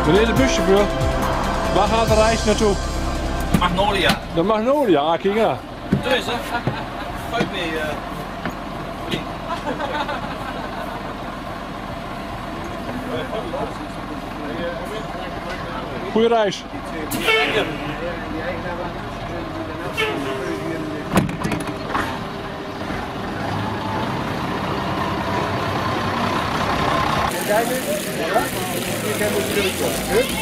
Meneer de buschauffeur, waar gaat de reis naartoe? Magnolia. De Magnolia, kijk ja. Dus hè, fuck mee. Goeie reis. Kijk eens. Ja? Ik heb het druk op.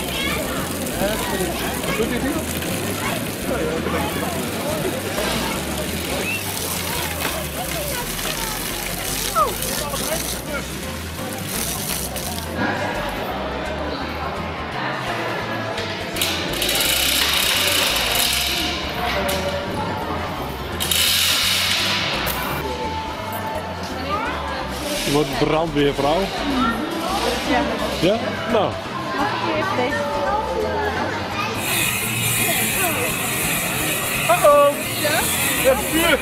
Doet dit niet? Je wordt brandweervrouw. Ja. Ja? Nou. Mag ik even deze? Uh-oh! Ja? Het vuur!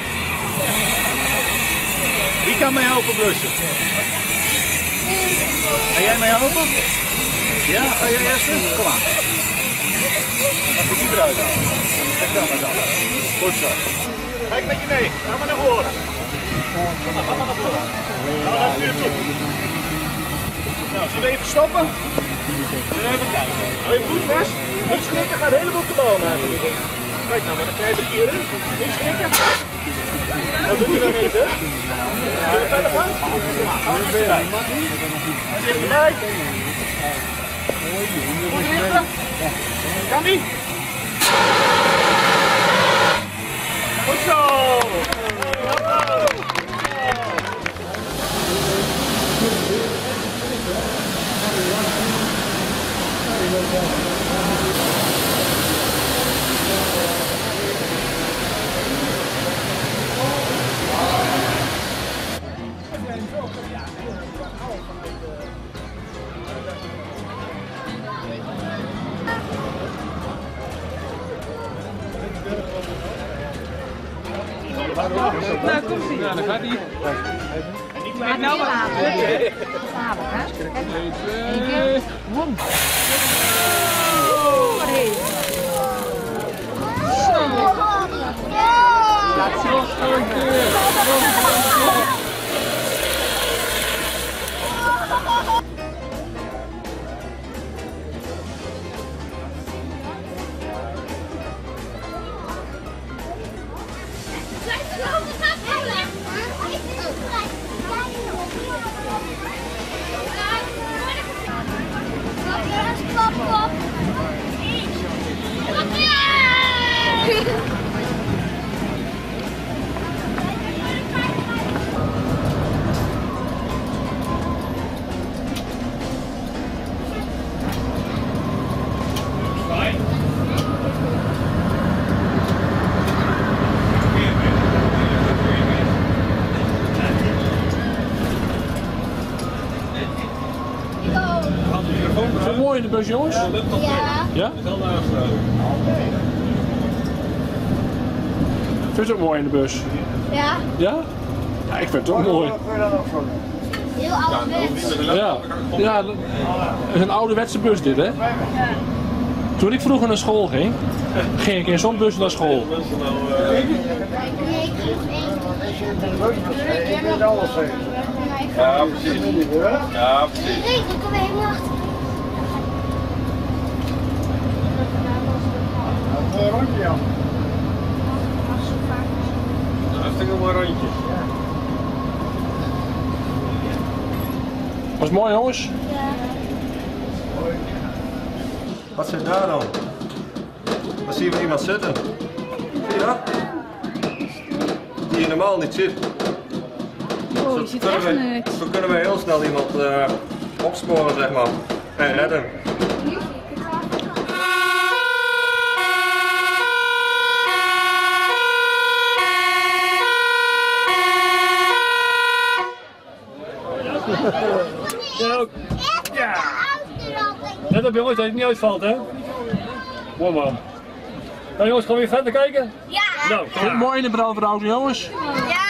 Wie kan mij helpen blussen? Ga jij mij helpen? Ja, ga jij eerst? Kom aan. Mag ik die eruit halen? Kijk dan maar dan. Goed zo. Ga ik met je mee. Ga maar naar voren. Ga maar naar voren. Ga naar het vuur toe. Nou, zullen we even stoppen? Even kijken. Hou je voet vast. Niet schrikken, gaat helemaal te bal maken. Kijk nou, maar dan krijg je hier in. Niet schrikken. Dat doe je dan niet, hè? Zullen we verder gaan? Ga maar erbij. Dichterbij. Goed richten. Kan die? Goed zo. Nou, komt ie. Ja, dan gaat hij. Maar nou laten. Zalig, hè? Kijk, 1 keer. Wom. Wat heet. Laat zien. Nog een keer. Is het mooi in de bus, jongens? Ja. Ja? Vind je het ook mooi in de bus? Ja. Ja? Ja, ik vind het ook mooi. Heel ouderwets. Ja, ja, dat is een ouderwetse bus dit, hè? Toen ik vroeger naar school ging, ging ik in zo'n bus naar school. Ja, precies. Ja, precies. Nee, ik kom helemaal achter. Hartstikke mooi rondje. Was het mooi, jongens? Ja. Wat zit daar dan? Daar zien we iemand zitten. Zie je dat? Die hier normaal niet zit. Oh, je ziet echt niks. Zo kunnen we heel snel iemand opsporen, zeg maar. En redden. Ja! Let op jongens, dat het niet uitvalt, hè? Mooi man. Nou jongens, gaan we weer verder kijken? Ja. Nou, Vind je het mooi in de brandweerauto, jongens? Ja.